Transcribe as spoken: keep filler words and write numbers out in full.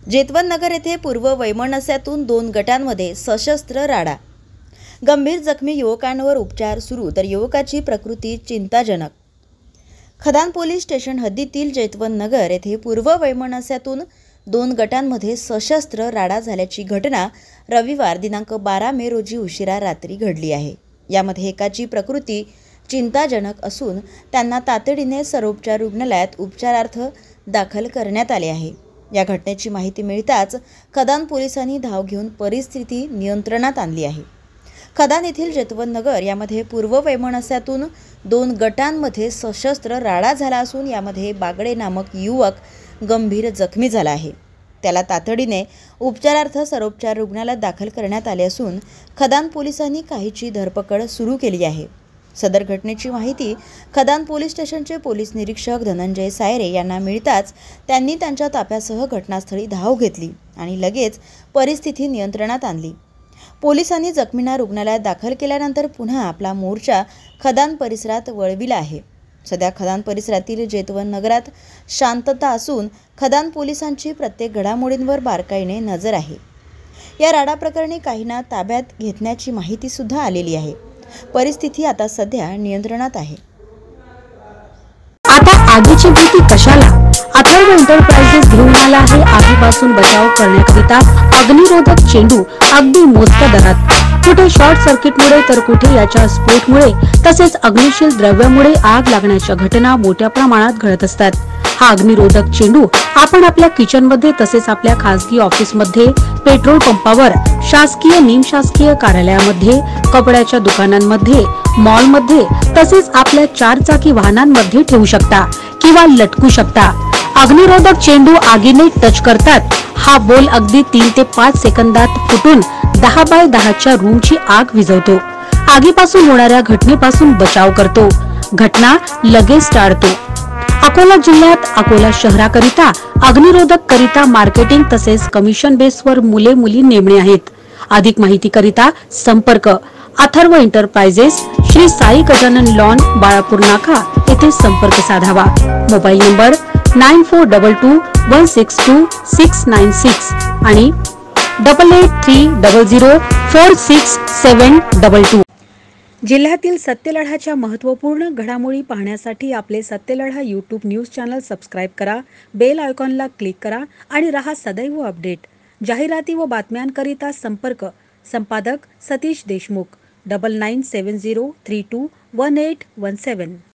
जेतवन नगर येथे पूर्व वैमनस्यातून दोन गटांमध्ये सशस्त्र राडा। गंभीर जखमी युवकांवर उपचार सुरू तर युवकाची प्रकृती चिंताजनक। खदान पोलीस स्टेशन हद्दीतील जेतवन नगर येथे पूर्व वैमनस्यातून दोन गटांमध्ये सशस्त्र राडा झाल्याची घटना रविवार दिनांक बारा मे रोजी उशिरा रात्री घडली आहे। यामध्ये एकाची प्रकृती चिंताजनक असून त्यांना तातडीने सर्वोपचार रुग्णालयात उपचारार्थ दाखल करण्यात आले आहे। या घटनेची माहिती मिळताच खदान पोलिसांनी धाव घेऊन परिस्थिती नियंत्रणात आणली आहे। खदान येथील जेतवन नगर यामध्ये पूर्व वैमनस्यातून दोन गटांमध्ये सशस्त्र राडा झाला असून यामध्ये बागडे नामक युवक गंभीर जखमी झाला आहे। त्याला तातडीने उपचारार्थ सर्वोपचार रुग्णालयात दाखल करण्यात आले असून खदान पोलिसांनी काहीची धरपकड सुरू केली आहे। सदर घटनेची माहिती खदान पोलीस स्टेशनचे पोलीस निरीक्षक धनंजय सायरे यांना मिळताच त्यांनी त्यांच्या ताफ्यासह घटनास्थळी धाव घेतली आणि लगेच परिस्थिती नियंत्रणात आणली। पोलिसांनी जखमींना रुग्णालयात दाखल केल्यानंतर पुन्हा आपला मोर्चा खदान परिसरात वळविला आहे। सध्या खदान परिसरातील जेतवन नगरात शांतता असून खदान पोलिसांची प्रत्येक घडामोडींवर बारकाईने नजर आहे। या राडा प्रकरणी काहींना ताब्यात घेतल्याची माहिती सुद्धा आलेली आहे। परिस्थिती आता सध्या नियंत्रणात आहे। आता आगीची भीती कशाला? अथर्व एंटरप्राइजेस घेऊन आला आहे आगीपासून बचाव करण्याकरिता अग्निरोधक चेंडू अगदी मोजक्या दरात। कुठे शॉर्ट सर्किटमुळे तर कुठे याच्या स्फोटमुळे तसेच अग्निशील द्रव्यामुळे आग लागण्याच्या घटना मोठ्या प्रमाणात घडत असतात। हा अग्निरोधक चेंडू आपण आपल्या किचन मध्ये तसेच आपल्या खासगी ऑफिस मध्ये, पेट्रोल पंपावर, शासकीय निमशासकीय कार्यालयामध्ये, कपड्याच्या दुकानांमध्ये, मॉल मध्ये तसेच आपल्या चारचाकी वाहनांमध्ये ठेवू शकता किंवा लटकू शकता। अग्निरोधक चेंडू आगीने टच करतात हा बोल अगदी तीन ते पाच सेकंदात फुटून दहा बाय दहाच्या रूमची आग विझवतो। आगीपासून होणाऱ्या घटनेपासून बचाव करतो, घटना लगेच टाळतो। अकोला जिल्ह्यात अकोला शहराकरिता अग्निरोधक करिता मार्केटिंग तसेच कमिशन बेसवर मुले मुली नेमणे आहेत। अधिक माहिती करिता संपर्क अथर्व एंटरप्राइजेस, श्री साई गजानन लॉन, बाळापूर नाका येथे संपर्क साधावा। Mobile number nine four double two one six two six nine six आणि double eight three double zero four six seven double two. जिल्ह्यातील सत्यलढाच्या महत्त्वपूर्ण घडामोडी पाहण्यासाठी आपले Satyaladha YouTube news channel subscribe करा, बेल आयकॉनला क्लिक करा आणि रहा सदैव अपडेट। जाहिराती व बातम्यांकरिता संपर्क संपादक Satish Deshmukh, double nine seven zero three two one eight one सेवन।